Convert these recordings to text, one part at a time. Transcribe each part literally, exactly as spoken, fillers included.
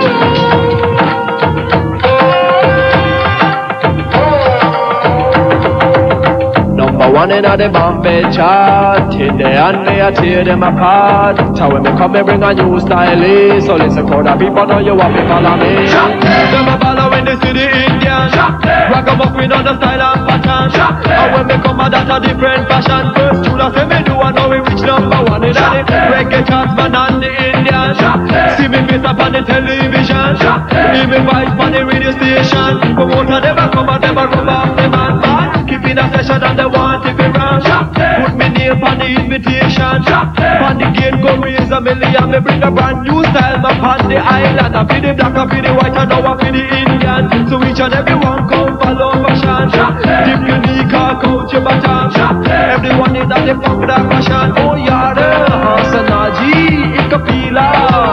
One in the Bombay chart, in the and me I tear them apart. So when me come, me bring a new style. So listen, crowd of people, know you want me follow me. Them a follow when they see the Indian. Rock 'em up with all the style and pattern. And when me come, that's a different fashion. First tune I say me do, I know we reach number one in the reggae charts, man and the Indian. See me face up on the television. Hear me voice on the radio station. Promoter never come and never rub off the man. Keeping a session and they want it to run. Put me name on the invitation. On the gate go raise a million. Me bring a brand new style up on the island. I feel the black, I feel the white, and now I feel the Indian. So each and every one come follow fashion. If unique or coach your baton. Everyone is at the funk that fashion. Oh yada, Hasanaji, Ikapila,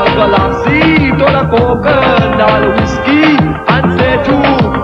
Galassi, Tola Coca, Nal Whiskey, and Setu,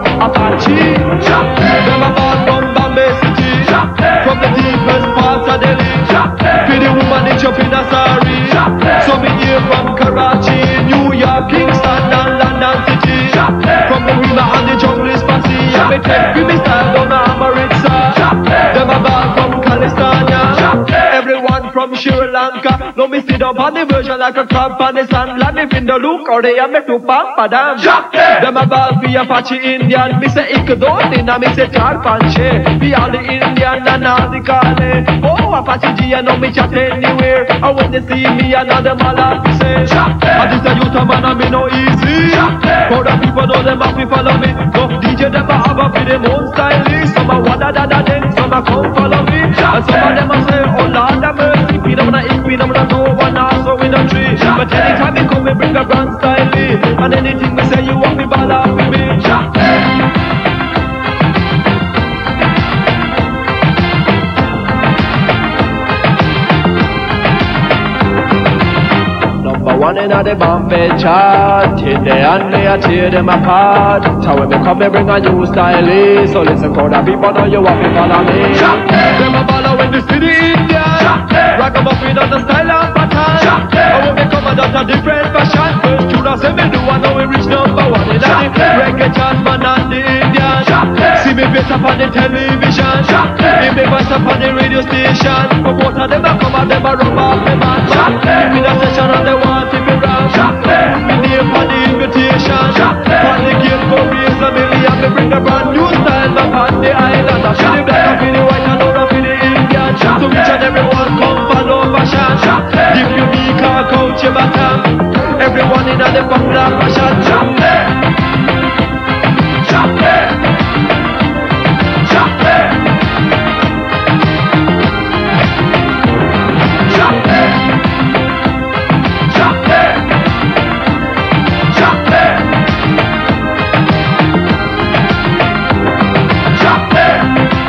Apache. Them a ball from Bombay City, from the deepest parts of Delhi. Feel the woman in chop in a sari. So me here from Karachi, New York, Kingston and London City. From the river and the jungle is passy. And me take me style down the Amaritza. Them a ball from California. Everyone from Sri Lanka. No me sit up on the version like a crab on the sand. Let me fin the look or they have me to pump padam. Them a ball be Apache Indian. Me say Ikadon and me say Charpanche. Be all the Indian and all the Kale. Oh Apache G I know me chat anywhere. And when they see me another mala say. And this a youth a man and me no easy. For the people know them happy follow me. No D J them a have a for them own style. Some a wada da da then some a come follow me. And some of them a say oh Lord have mercy. Be them na eat me them na no one also with a tree. But anytime me come me bring a brand style. And anything me say you want me ball off with me. One in the Bombay chart, in the and me I tear them apart. So when me come, me bring a new style. So listen, crowd of people, know you want me follow me. Them a follow when they see the Indian. Rock 'em up with all the style and pattern. And when me come, that's a different fashion. First tune I say me do, I know we reach number one in the reggae chart, man and the Indian. See me face up on the television. Hear me voice up on the radio station. Promoter them a come and them a rub off the man. Give me the session and they want it to run. Me name on the invitation. On the gate go raise a million. Me bring a brand new style up on the island. I feel the black, I feel the white, and now I feel the Indian. So each and everyone come follow fashion. If you need car, coach your baton. Everyone in the funk that fashion. Jump there, jump there, jump there, jump there, jump there, jump there, jump there.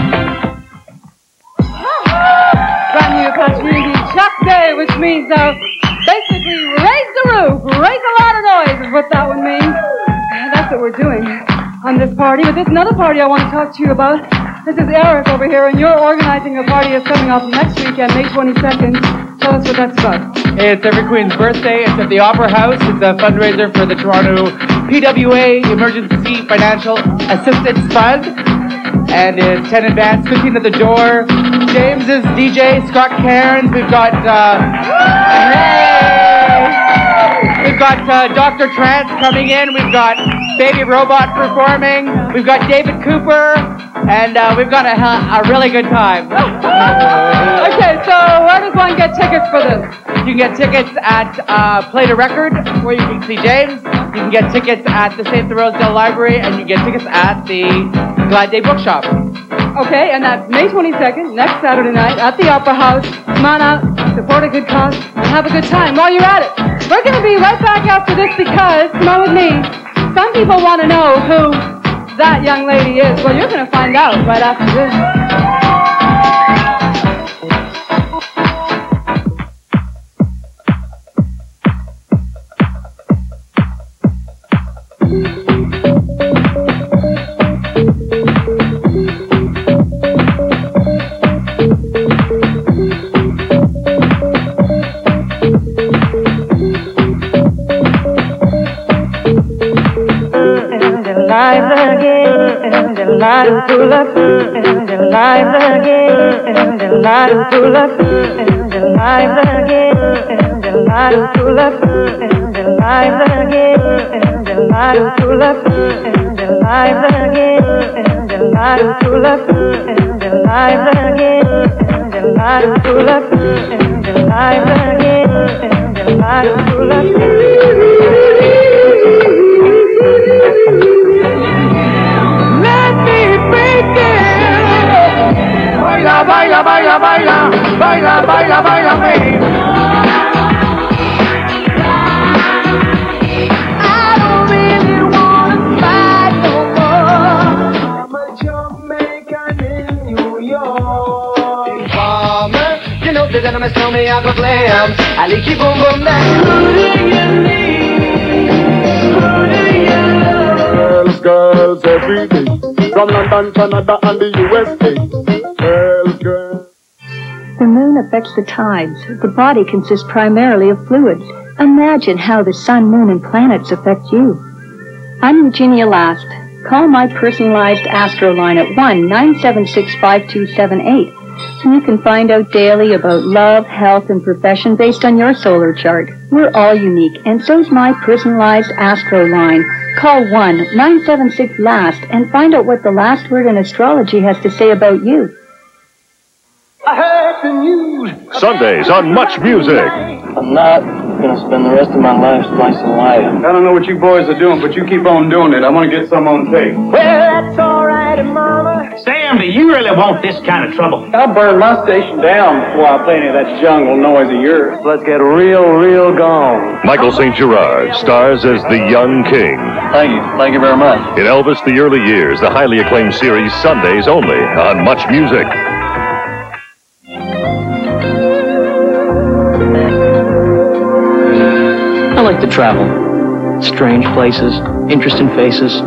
Brand new Apache Music Chuck Day, which means uh, basically raise the roof, raise a lot of noise is what that one means. That's what we're doing on this party. But there's another party I want to talk to you about. This is Eric over here, and you're organizing a party that's coming up next weekend, May twenty-second. Tell us what that's about. Hey, it's Every Queen's birthday. It's at the Opera House. It's a fundraiser for the Toronto P W A Emergency Financial Assistance Fund. And it's ten in advance, fifteen at the door. James is D J, Scott Cairns. We've got, uh, hey! We've got uh, Doctor Trance coming in. We've got Baby Robot performing. We've got David Cooper. And uh, we've got a, a really good time. Okay, so where does one get tickets for this? You can get tickets at uh, Play the Record, where you can see James. You can get tickets at the Saint Rosedale Library, and you can get tickets at the Glad Day Bookshop. Okay, and that's May twenty-second, next Saturday night, at the Opera House. Come on out, support a good cause, and have a good time while you're at it. We're going to be right back after this because, come on with me, some people want to know who that young lady is. Well, you're going to find out right after this. alive again, and alive to love, and alive again, and alive to love, and alive again, and alive to love, and alive again, and alive to love, and alive again, and alive to love, and alive again, and alive to love, and alive again, and alive to love. Baila, baila, baila, baila, baila, baila, baila, baila. I don't really wanna fight no more. I'm a Jamaican in New York. Farmer, you know the gentlemen tell me I go glam. I like you boom boom down. Who do you need? Who do you love? Girls, girls, every day. From London, Canada, and the U S A. The moon affects the tides. The body consists primarily of fluids. Imagine how the sun, moon, and planets affect you. I'm Eugenia Last. Call my personalized Astro line at one nine seven six five two seven eight so you can find out daily about love, health, and profession based on your solar chart. We're all unique, and so's my personalized Astro line. Call one nine seven six last and find out what the last word in astrology has to say about you. I heard the news. Sundays on Much Music. I'm not going to spend the rest of my life slicing wire. I don't know what you boys are doing, but you keep on doing it. I want to get some on tape. Well, that's all right, Mama. Sam, do you really want this kind of trouble? I'll burn my station down before I play any of that jungle noise of yours. Let's get real, real gone. Michael Saint Gerard stars as the Young King. Thank you. Thank you very much. In Elvis the Early Years, the highly acclaimed series Sundays only on Much Music. I like to travel. Strange places, interesting faces.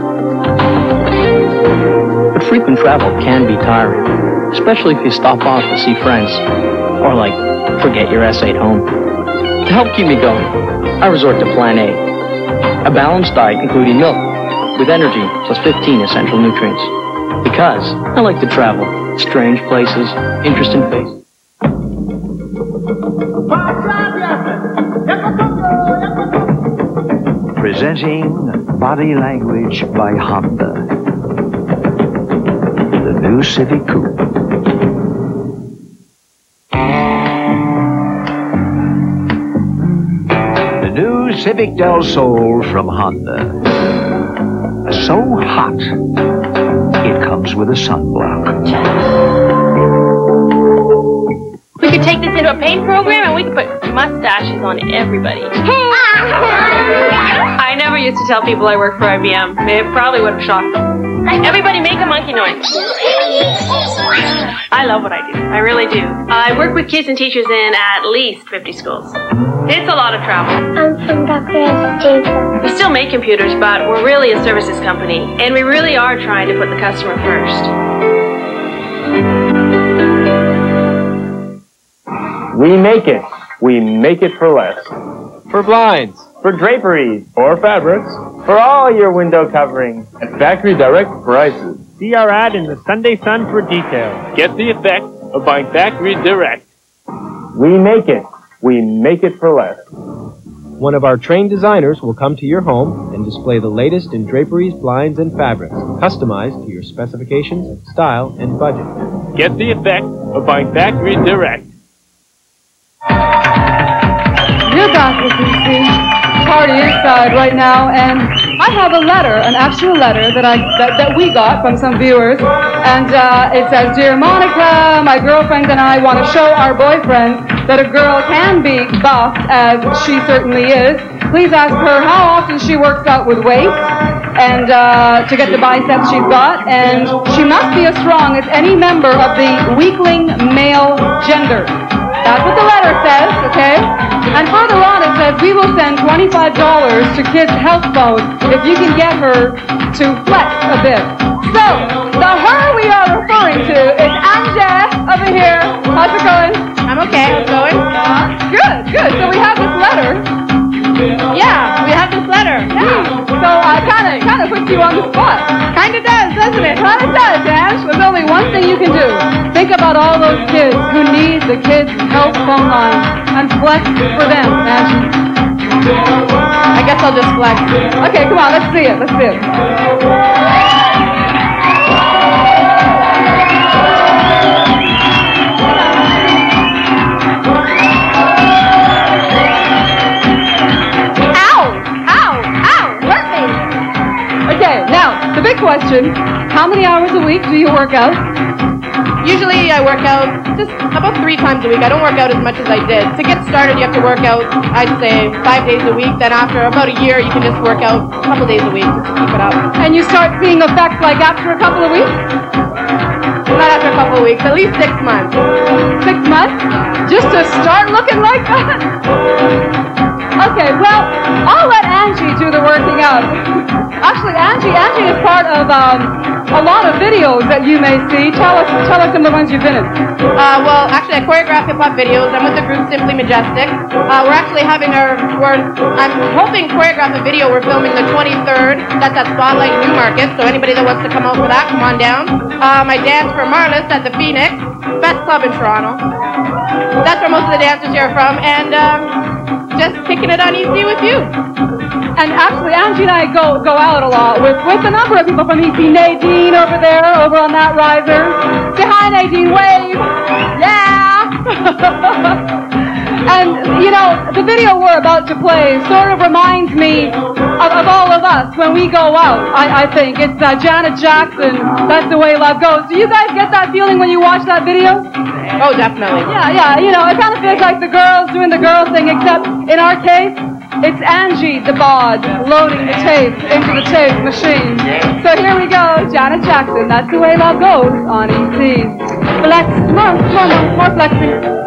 But frequent travel can be tiring, especially if you stop off to see friends, or like, forget your essay at home. To help keep me going, I resort to Plan A, a balanced diet including milk, with energy plus fifteen essential nutrients. Because I like to travel, strange places, interesting faces. Presenting Body Language by Honda. The new Civic Coupe. The new Civic Del Sol from Honda. So hot, it comes with a sunblock. We could take this into a paint program and we could put mustaches on everybody. I never used to tell people I work for I B M. It probably would have shocked them. Everybody make a monkey noise. I love what I do. I really do. I work with kids and teachers in at least fifty schools. It's a lot of travel. I'm from Doctor Education. We still make computers, but we're really a services company, and we really are trying to put the customer first. We make it. We make it for less. For blinds, for draperies, for fabrics, for all your window coverings at factory direct prices. See our ad in the Sunday Sun for details. Get the effect of buying factory direct. We make it. We make it for less. One of our trained designers will come to your home and display the latest in draperies, blinds, and fabrics, customized to your specifications, style, and budget. Get the effect of buying factory direct. Dear Doctor C C, party inside right now, and I have a letter, an actual letter that I that, that we got from some viewers, and uh, it says, "Dear Monica, my girlfriend and I want to show our boyfriends that a girl can be buffed, as she certainly is. Please ask her how often she works out with weights, and uh, to get the biceps she's got, and she must be as strong as any member of the weakling male gender." That's what the letter says, okay? And further on it says, "We will send twenty-five dollars to Kids' Health Phone if you can get her to flex a bit." So, the her we are referring to is Anja over here. How's it going? I'm okay. How's it going? Uh, good, good. So we have this letter. Yeah, we have this letter. Yeah. So uh, kind of kind of puts you on the spot. Kind of does, doesn't it? Kind of does, Ash. There's only one thing you can do. Think about all those kids who need the Kids Help phone line and flex for them, Ash. I guess I'll just flex. Okay, come on, let's see it. Let's see it. The big question, how many hours a week do you work out? Usually I work out just about three times a week. I don't work out as much as I did. To get started, you have to work out, I'd say, five days a week. Then after about a year, you can just work out a couple days a week just to keep it up. And you start seeing effects like after a couple of weeks? Not after a couple of weeks, at least six months. Six months? Just to start looking like that? Okay, well, I'll let Angie do the working out. Actually, Angie, Angie is part of um, a lot of videos that you may see. Tell us, tell us some of the ones you've been in. Uh, well, actually, I choreograph hip-hop videos. I'm with the group Simply Majestic. Uh, we're actually having our, we're, I'm hoping choreograph a video. We're filming the twenty-third. That's at Spotlight Newmarket. So anybody that wants to come out for that, come on down. Um, I dance for Marlis at the Phoenix, best club in Toronto. That's where most of the dancers here are from. And um, just kicking it on E C with you. And actually, Angie and I go go out a lot with, with a number of people from E C. Nadine over there, over on that riser. Say hi, Nadine. Wave. Yeah. And, you know, the video we're about to play sort of reminds me of, of all of us when we go out, I, I think. It's uh, Janet Jackson, That's the Way Love Goes. Do you guys get that feeling when you watch that video? Oh, definitely. Yeah, yeah, you know, it kind of feels like the girls doing the girl thing, except in our case, it's Angie, the bod, loading the tape into the tape machine. So here we go, Janet Jackson, That's the Way Love Goes on E C. Flex, more, more, more, more flexing.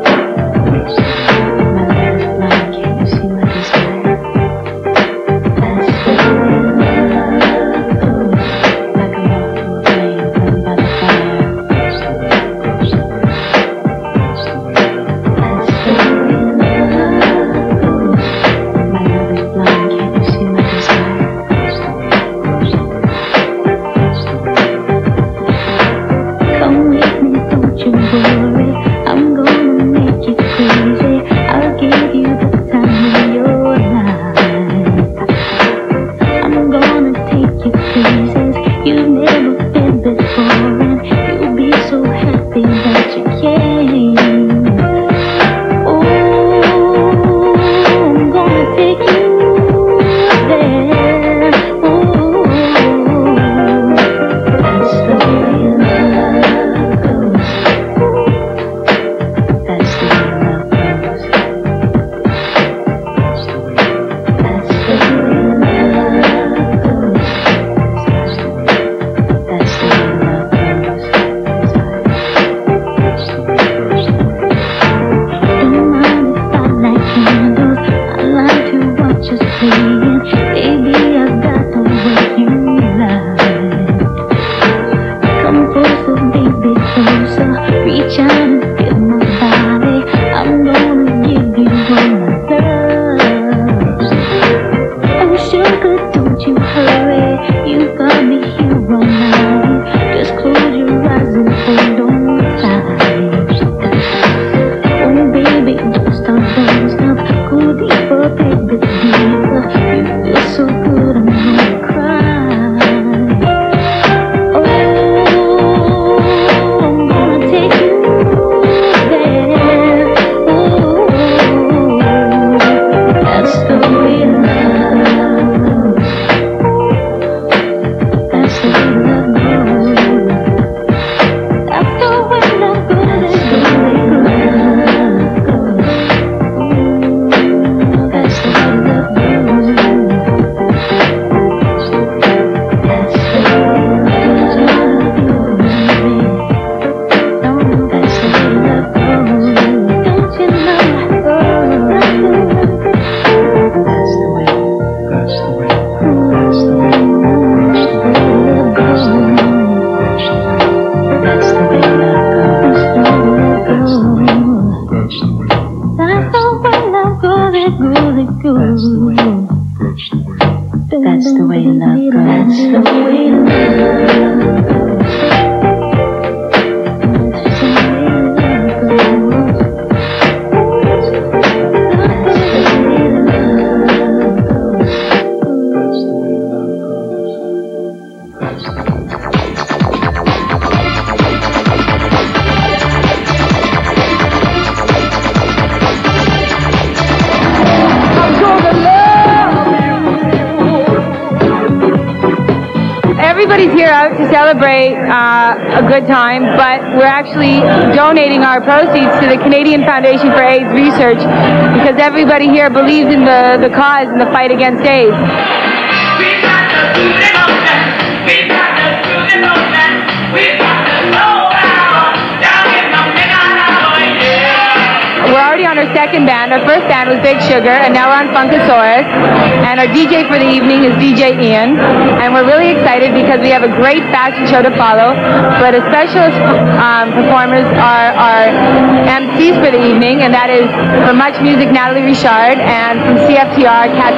Come with me, don't you worry, I'm gonna make you crazy. way love goes. That's the way love goes. Everybody's here out to celebrate uh, a good time, but we're actually donating our proceeds to the Canadian Foundation for AIDS Research because everybody here believes in the, the cause and the fight against AIDS. We're already on our second band. Our first band was Big Sugar, and now we're on Funkasaurus. And our D J for the evening is D J Ian. And we're really excited because we have a great fashion show to follow. But a specialist um, performers are our M Cs for the evening, and that is from Much Music, Natalie Richard, and from C F T R, Kat.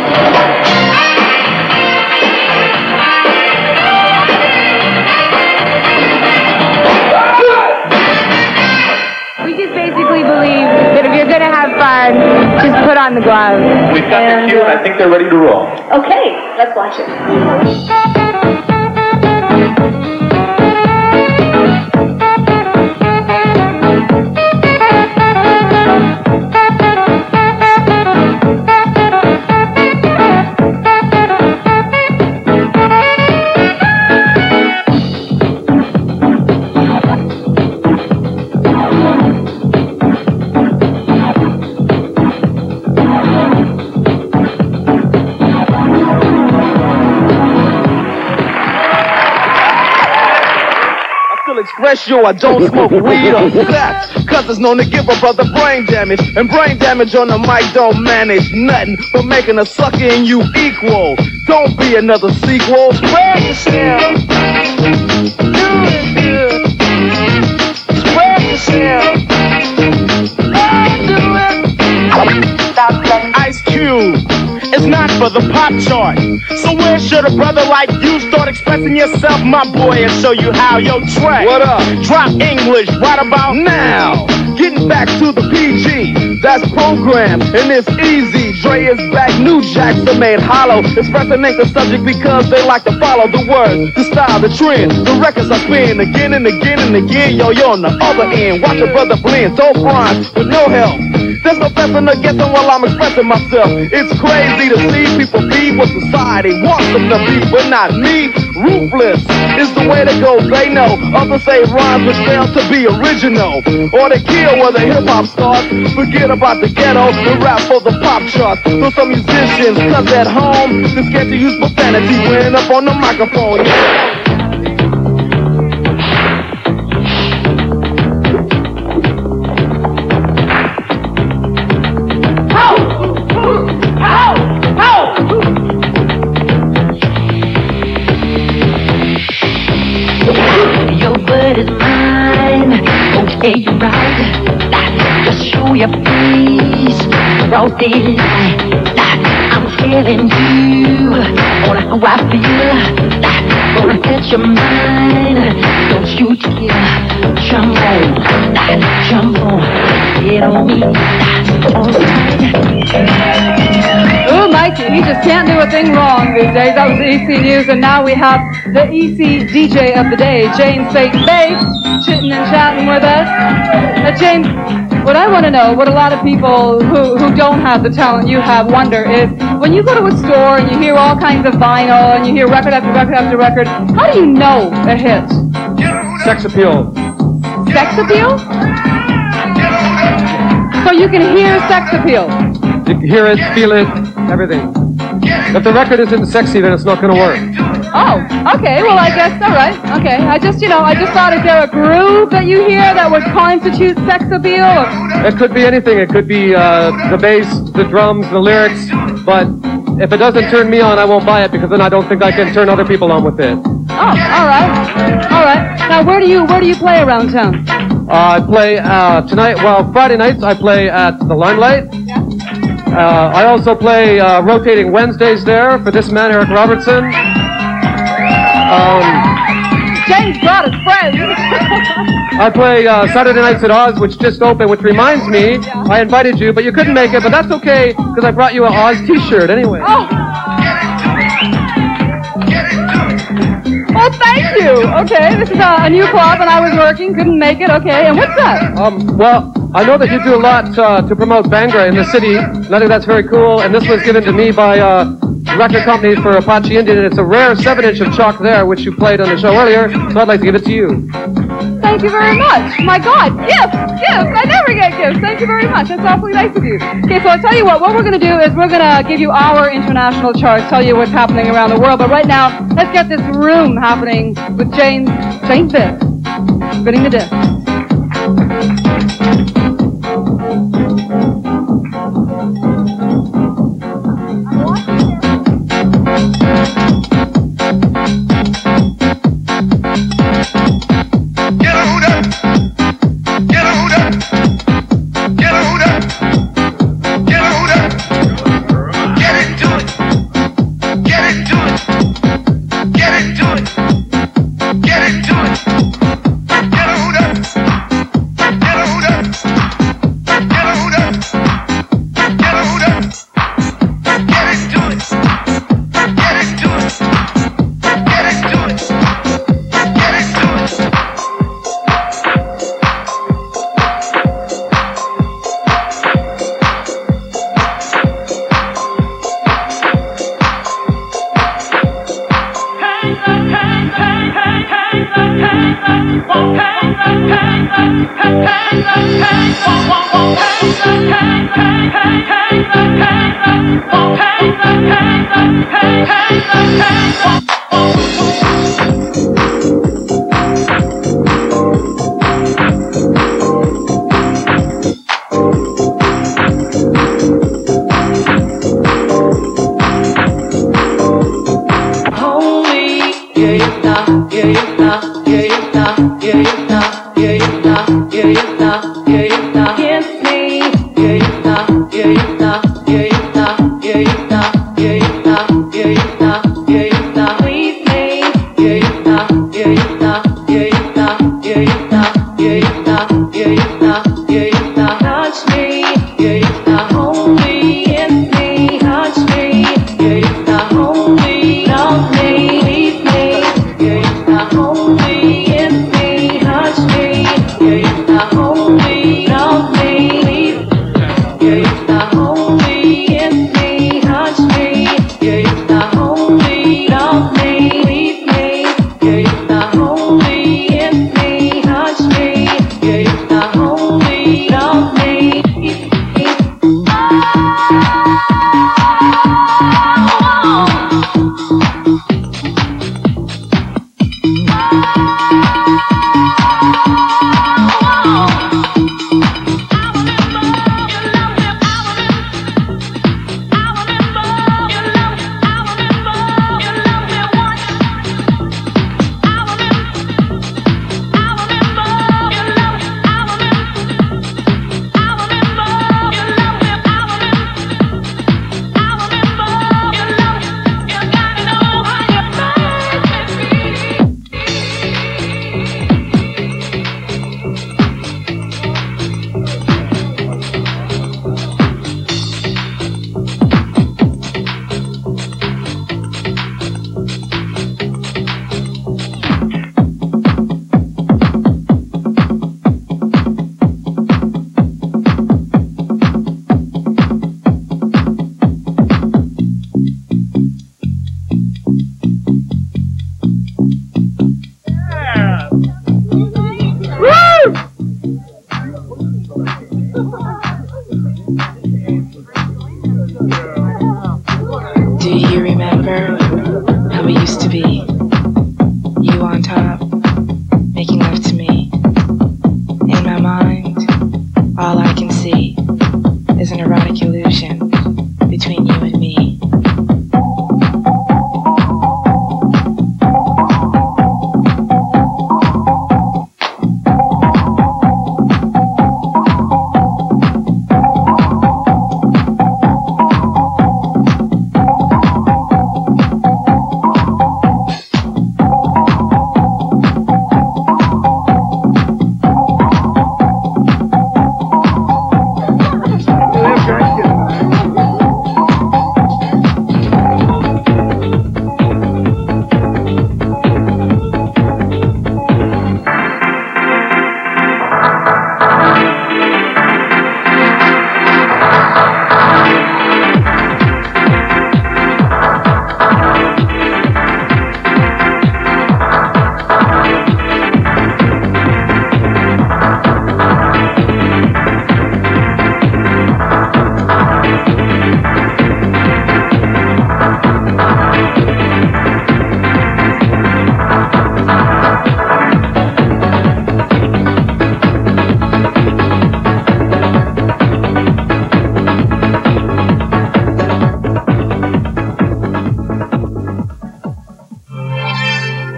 Basically believe that if you're going to have fun, just put on the gloves. We've got the cue, and I think they're ready to roll. Okay, let's watch it. Express you, I don't smoke weed or sex, cause it's known to give a brother brain damage, and brain damage on the mic don't manage nothing but making a sucker in you equal. Don't be another sequel. Spread yourself. Do it good. Spread yourself. Do it. Ice Cube. It's not for the pop chart. So where should a brother like you start expressing yourself, my boy, and show you how? Yo, Trey, what up? Drop English right about now. Getting back to the P G, that's programmed, and it's easy. Dre is back, new jacks are made hollow. Expressing ain't the subject because they like to follow the words, the style, the trend. The records I spin again and again and again. Yo, you're on the other end. Watch a brother blend, dope rhymes with no help. There's no fessing or guessing while I'm expressing myself. It's crazy to see people be what society wants them to be, but not me. Ruthless is the way to go, they know. Others say rhymes which fail to be original, or they kill where the hip-hop starts. Forget about the ghetto, the rap for the pop charts. So some musicians, cause at home, they're scared to use profanity when up on the microphone. Yeah. Hey, you right, just show your face, broad daylight, I'm telling you, on how I feel, gonna catch your mind, don't you dare, jump on, jump on, get on me, Ooh, Mikey, he just can't do a thing wrong these days. That was the E C News, and now we have the E C D J of the day, James Satan Bass, chitting and chatting with us. Now, James, what I want to know, what a lot of people who, who don't have the talent you have wonder is, when you go to a store and you hear all kinds of vinyl and you hear record after record after record, how do you know a hit? Sex appeal. Sex appeal? So you can hear sex appeal? You can hear it, feel it, everything. If the record isn't sexy, then it's not going to work. Oh, okay, well, I guess, all right, okay. I just, you know, I just thought, is there a groove that you hear that would constitute sex appeal? Or? It could be anything. It could be uh, the bass, the drums, the lyrics, but if it doesn't turn me on, I won't buy it because then I don't think I can turn other people on with it. Oh, all right, all right. Now, where do you, where do you play around town? Uh, I play uh, tonight, well, Friday nights I play at the Limelight. Yeah. Uh, I also play uh, rotating Wednesdays there for this man, Eric Robertson. Um, James brought his friends. I play uh, Saturday Nights at Oz, which just opened, which reminds me, I invited you, but you couldn't make it, but that's okay, because I brought you an Oz t-shirt anyway. Oh. Well, thank you. Okay, this is a, a new club, and I was working, couldn't make it. Okay, and what's that? Um, well, I know that you do a lot uh, to promote Bhangra in the city, and I think that's very cool, and this was given to me by uh, record company for Apache Indian, and it's a rare seven inch of Chalk There, which you played on the show earlier, so I'd like to give it to you. Thank you very much. My God, gifts, gifts. I never get gifts. Thank you very much. That's awfully nice of you. Okay, so I'll tell you what. What we're going to do is we're going to give you our international charts, tell you what's happening around the world. But right now, let's get this room happening with James Saint Vic spinning the disc.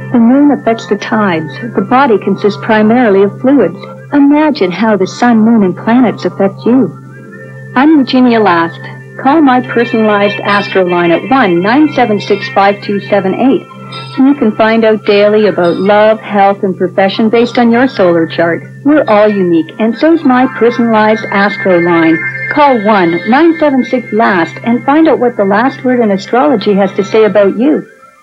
The moon affects the tides. The body consists primarily of fluids. Imagine how the sun, moon, and planets affect you. I'm Eugenia Last. Call my personalized Astro line at one nine seven six five two seven eight. You can find out daily about love, health, and profession based on your solar chart. We're all unique, and so's my personalized Astro line. Call one nine seven six last and find out what the last word in astrology has to say about you.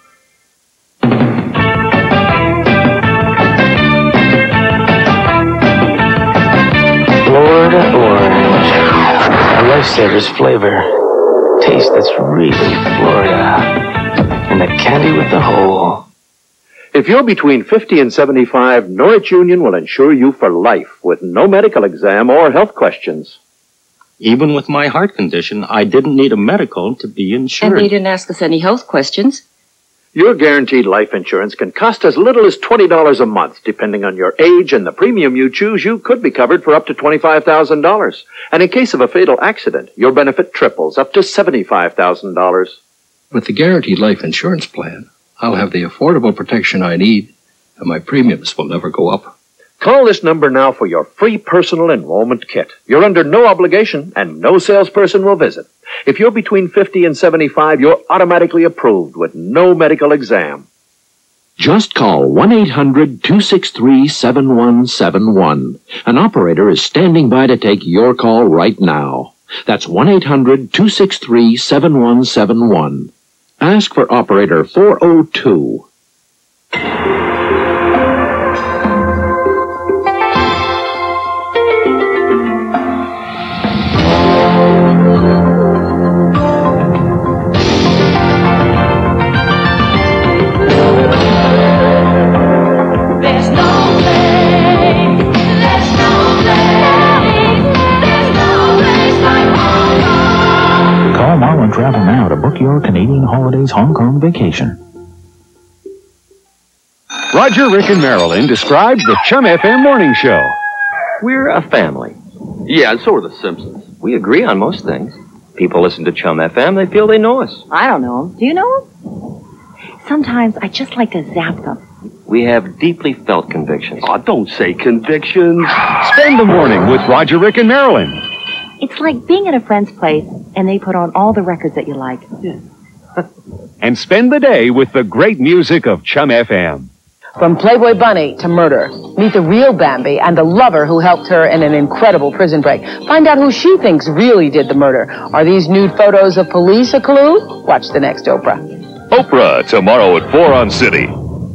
Florida orange. A lifesaver's flavor. Taste that's really Florida. And the candy with the hole. If you're between fifty and seventy-five, Norwich Union will insure you for life with no medical exam or health questions. Even with my heart condition, I didn't need a medical to be insured. And they didn't ask us any health questions. Your guaranteed life insurance can cost as little as twenty dollars a month. Depending on your age and the premium you choose, you could be covered for up to twenty-five thousand dollars. And in case of a fatal accident, your benefit triples up to seventy-five thousand dollars. With the guaranteed life insurance plan, I'll have the affordable protection I need, and my premiums will never go up. Call this number now for your free personal enrollment kit. You're under no obligation, and no salesperson will visit. If you're between fifty and seventy-five, you're automatically approved with no medical exam. Just call one eight hundred two six three seven one seven one. An operator is standing by to take your call right now. That's one eight hundred two six three seven one seven one. Ask for operator four oh two. Travel now to book your Canadian Holidays Hong Kong vacation. Roger, Rick, and Marilyn described the Chum F M morning show. We're a family. Yeah, and so are the Simpsons. We agree on most things. People listen to Chum F M, they feel they know us. I don't know them. Do you know them? Sometimes I just like to zap them. We have deeply felt convictions. Oh, don't say convictions. Spend the morning with Roger, Rick, and Marilyn. It's like being at a friend's place and they put on all the records that you like. Yeah. And spend the day with the great music of Chum F M. From Playboy Bunny to murder, meet the real Bambi and the lover who helped her in an incredible prison break. Find out who she thinks really did the murder. Are these nude photos of police a clue? Watch the next Oprah. Oprah, tomorrow at four on City.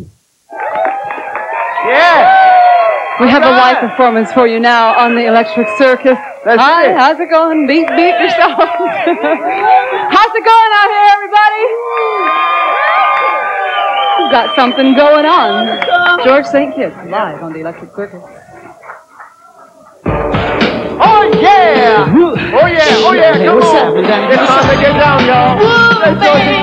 Yeah! We have a live performance for you now on the Electric Circus. That's Hi, it. how's it going? Beat, beat yourself. How's it going out here, everybody? We've got something going on. George Saint Kitts live on the Electric Circus. Oh, yeah! Oh, yeah, oh, yeah, come on! It's time to get down, y'all. Let's go to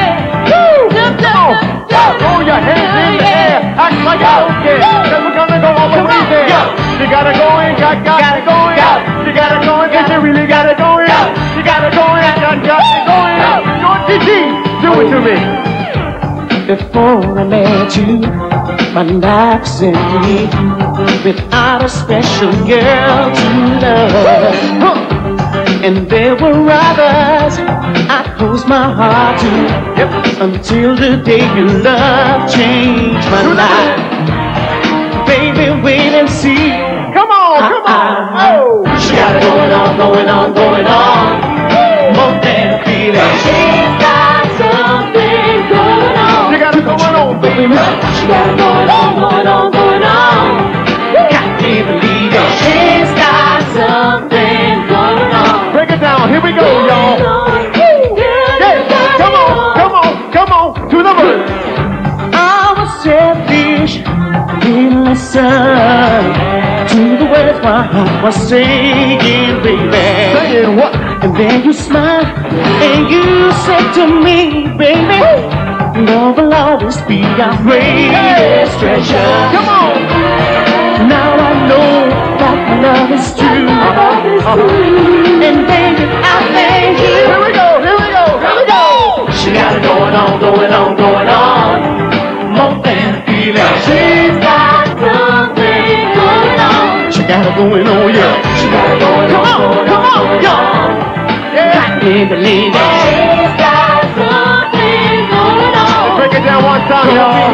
Woo! Throw your hands in the air. Act like I don't care. Cause we're gonna go all the way there. She got it going, got, got it going. She got it going, cause she really got it going. She got it going, got, got it going. George T G, do it to me. Before I met you, my life simply without a special girl to love. And there were others I closed my heart to, yep, until the day your love changed my life. Baby, wait and see. Come on, come on. Oh, she got it going on, going on, going on. More than a feeling. She's got something going on. She got it going on, baby. She got it going on, going on, going on. Can't believe it. She's got something going on. Break it down. Here we go, y'all. Yeah, come on, come on, come on. To the verse. I was selfish, didn't listen to the words my heart was saying, baby. Saying what? And then you smiled and you said to me, baby, love will always be our greatest treasure. Come on. Now I know that my love is true. Uh-huh. And baby, I thank you. Here we go, here we go, here we go. She got it going on, going on, going on. More than going on, yeah. She got it going on. Come on, come on, y'all. Yeah. Got me believing. She's got something going on. Break it down one time, y'all.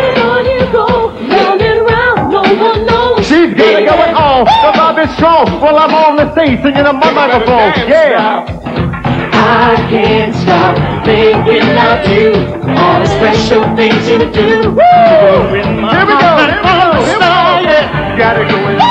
She's got it going on. The vibe is strong. Well, I'm on the stage singing on my microphone. Yeah. I can't stop thinking about you, all the special things you do. Woo! Here we go, here we go, here we go. Yeah. Got it going.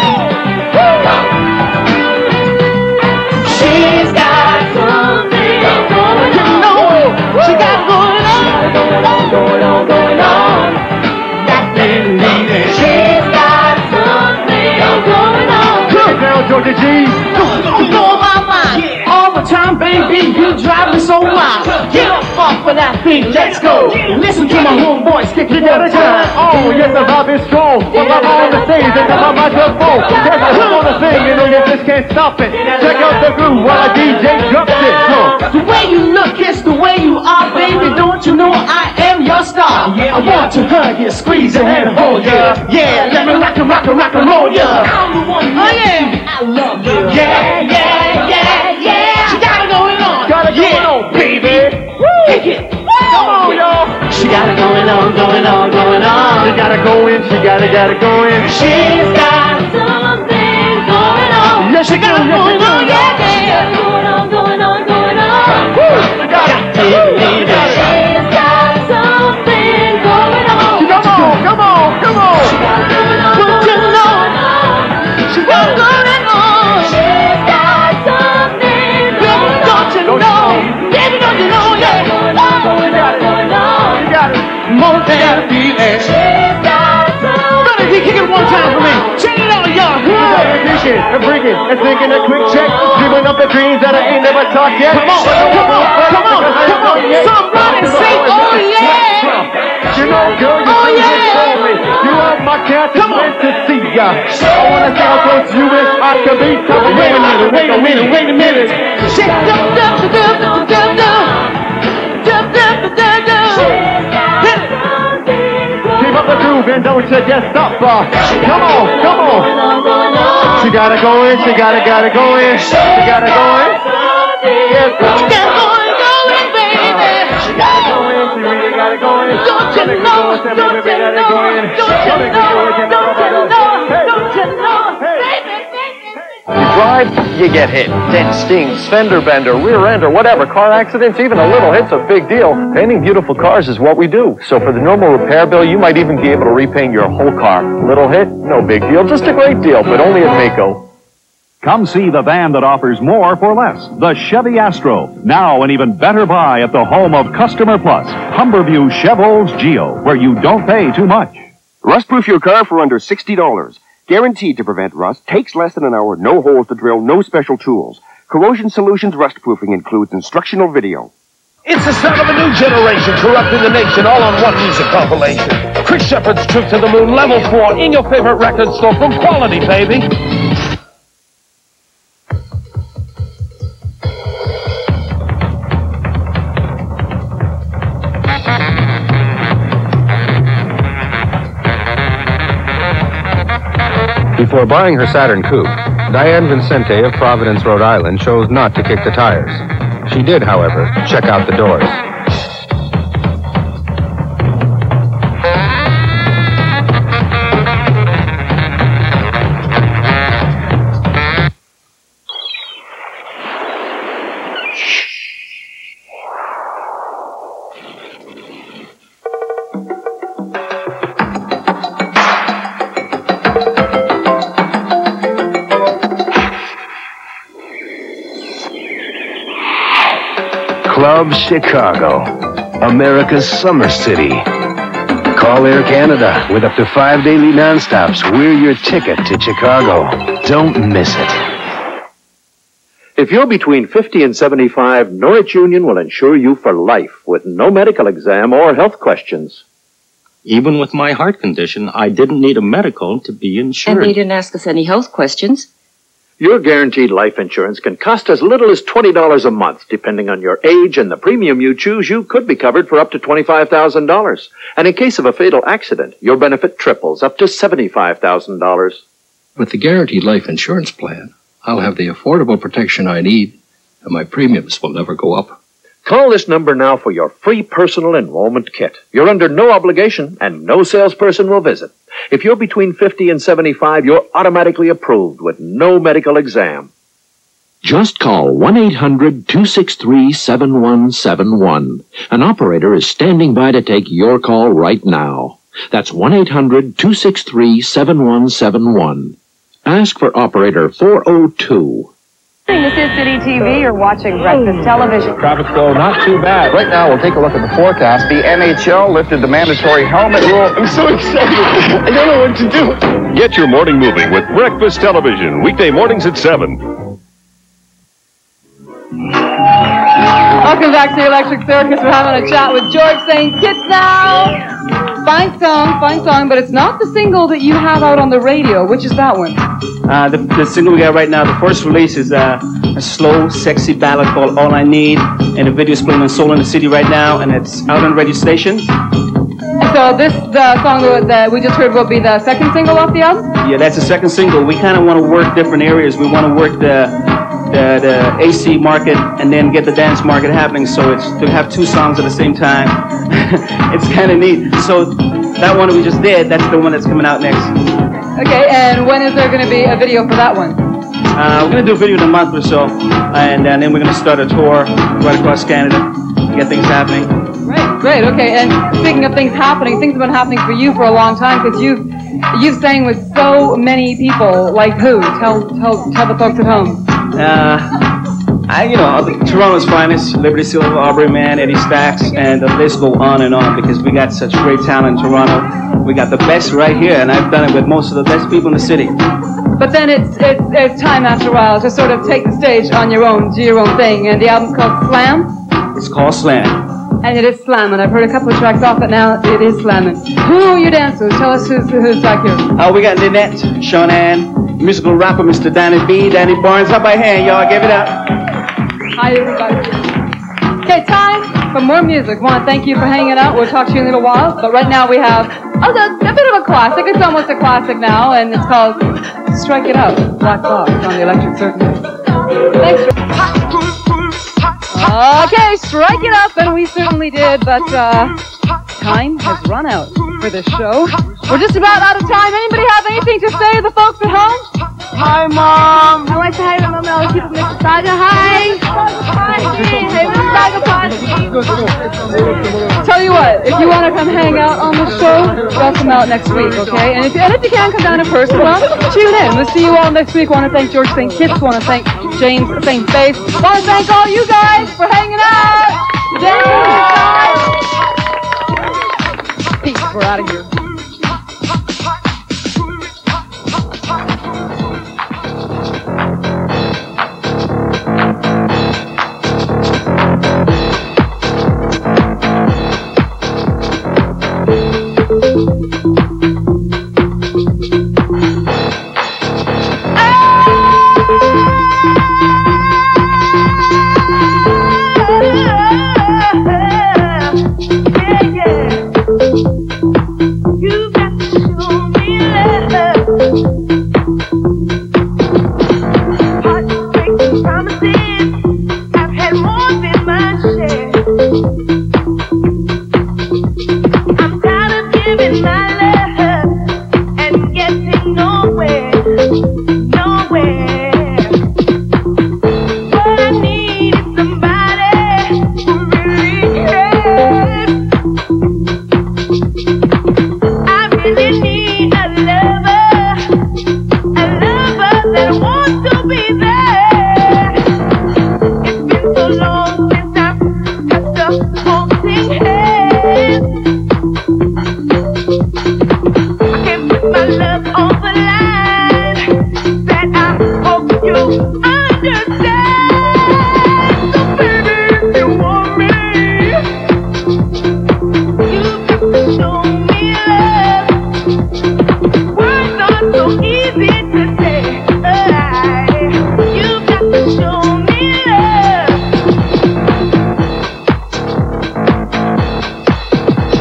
She's got something going on. She got going on, going on, going on, going on. Got me leaving. She's got something going on. Get down, Georgia G. You know my mind. All the time, baby, you drive me so wild. Get up off of that thing, let's go. Listen to my homeboys, kick it Get one it down. time. Oh, yes, the vibe is strong. Well, I'm on the stage and I'm on my microphone. Yes, I'm on the thing, you know you just can't stop it. Check out the groove while a D J jumps it. Huh. The way you look, it's the way you are, baby. Don't you know I am your star? I want to hug you, squeeze you, and hold you. Yeah, let me rock and rock and rock and roll you. I'm the one, oh yeah, I love you. Yeah, yeah, yeah, yeah. She got it going on. Got it going yeah, on, baby. Kick it. Come on, y'all. She got it going on, going on, going on. She got it going, she got it, got it going. She's got something going on. Yes, she got it going on, yeah, yeah. Going on, going on, going on. Woo! We got it. She's got something going on. Come on, come on, come on. She got it going on, but you know, she got it going on. She's got something going on. Don't you know? Baby, don't you know? Yeah. Going on, going on, going on. You got it. More than a feeling. She's got something. Brother, he kick it one time for me. Check it out, y'all. Kick it and bring it and thinking a quick check. Dreaming up the dreams that I ain't never talked yet. Come on, come on, come on, come on. Somebody say, oh yeah. You know, girl, you Oh, so yeah. good for me. You are my cat that's meant to see ya. I wanna see how close you is. I can be. Wait a minute, wait a minute, wait a minute. Shake up, up, up, up, up, up, up. Keep up the groove and don't you just stop. Uh, come on, come on. She got it going, she got it, got it going. She got it going. Yes, She got it going, going, baby. she got it going, she really got it going. Don't you know, don't you know, don't you know, don't you know, don't you know, baby, baby. You drive, you get hit. Dent, stings, fender bender, rear end, or whatever. Car accidents, even a little hit's a big deal. Painting beautiful cars is what we do. So for the normal repair bill, you might even be able to repaint your whole car. Little hit, no big deal. Just a great deal, but only at Mako. Come see the van that offers more for less. The Chevy Astro. Now an even better buy at the home of Customer Plus. Humberview Chevrolet's Geo, where you don't pay too much. Rust-proof your car for under sixty dollars. Guaranteed to prevent rust. Takes less than an hour. No holes to drill. No special tools. Corrosion Solutions rust-proofing includes instructional video. It's the sound of a new generation corrupting the nation, all on one music compilation. Chris Shepard's Trip to the Moon, Level four, in your favorite record store from Quality, baby. Before buying her Saturn Coupe, Diane Vincente of Providence, Rhode Island, chose not to kick the tires. She did, however, check out the doors. Club Chicago, America's summer city. Call Air Canada with up to five daily nonstops. We're your ticket to Chicago. Don't miss it. If you're between fifty and seventy-five, Norwich Union will insure you for life with no medical exam or health questions. Even with my heart condition, I didn't need a medical to be insured. And they didn't ask us any health questions. Your guaranteed life insurance can cost as little as twenty dollars a month. Depending on your age and the premium you choose, you could be covered for up to twenty-five thousand dollars. And in case of a fatal accident, your benefit triples up to seventy-five thousand dollars. With the guaranteed life insurance plan, I'll have the affordable protection I need, and my premiums will never go up. Call this number now for your free personal enrollment kit. You're under no obligation, and no salesperson will visit. If you're between fifty and seventy-five, you're automatically approved with no medical exam. Just call one eight hundred two six three seven one seven one. An operator is standing by to take your call right now. That's one eight hundred two six three seven one seven one. Ask for operator four oh two. This is City T V. You're watching Breakfast Television. Traffic though not too bad. Right now, we'll take a look at the forecast. The N H L lifted the mandatory helmet rule. I'm so excited. I don't know what to do. Get your morning moving with Breakfast Television, weekday mornings at seven. Welcome back to the Electric Circus. We're having a chat with George Saint Kitts now. Fine song, fine song, but it's not the single that you have out on the radio. Which is that one? Uh, the, the single we got right now, the first release is uh, a slow, sexy ballad called All I Need, and the video is playing on Soul in the City right now, and it's out on radio stations. So this, the song that we just heard, will be the second single off the album? Yeah, that's the second single. We kind of want to work different areas. We want to work the The, the A C market and then get the dance market happening, so it's to have two songs at the same time. It's kind of neat. So that one we just did, that's the one that's coming out next. Okay, and when is there going to be a video for that one? Uh, we're going to do a video in a month or so, and, and then we're going to start a tour right across Canada, get things happening. Great, great, okay. And speaking of things happening, things have been happening for you for a long time, because you've, you've sang with so many people. Like who? Tell, tell, tell the folks at home. Uh, I, you know, Toronto's finest, Liberty Silver, Aubrey Mann, Eddie Stacks, and the list go on and on, because we got such great talent in Toronto. We got the best right here, and I've done it with most of the best people in the city. But then it's, it's, it's time after a while to sort of take the stage on your own, do your own thing, and the album's called Slam? It's called Slam. And it is slamming. I've heard a couple of tracks off it now. It is slamming. Who are your dancers? Tell us who's, who's back here. Uh, we got Lynette, Sean Ann, musical rapper Mister Danny B, Danny Barnes. Up by hand, y'all. Give it up. Hi, everybody. Okay, time for more music. Want to thank you for hanging out. We'll talk to you in a little while. But right now we have oh, a, a bit of a classic. It's almost a classic now, and it's called Strike It Up, Black Box on the Electric Circus. Thanks. Okay, strike it up, and we certainly did, but uh, time has run out for this show. We're just about out of time. Anybody have anything to say to the folks at home? Hi, Mom. I want to say hi to my mom. People from Mississauga. Hi. Hi. Hey, Mississauga Pod. Tell you what, if you want to come hang out on the show, welcome out next week, okay? And if, and if you can't come down in person, well, tune in. We'll see you all next week. Want to thank George Saint Kitts. Want to thank James Saint Faith. Want to thank all you guys for hanging out. Today, peace. We're out of here.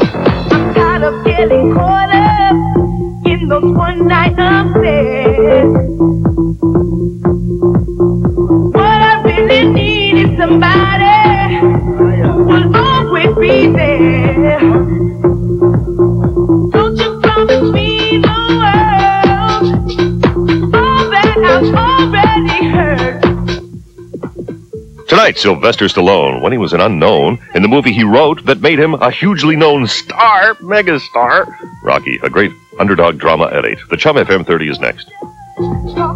Getting caught up in those one night affairs. right, Sylvester Stallone, when he was an unknown, in the movie he wrote that made him a hugely known star, megastar. Rocky, a great underdog drama at eight. The Chum F M thirty is next.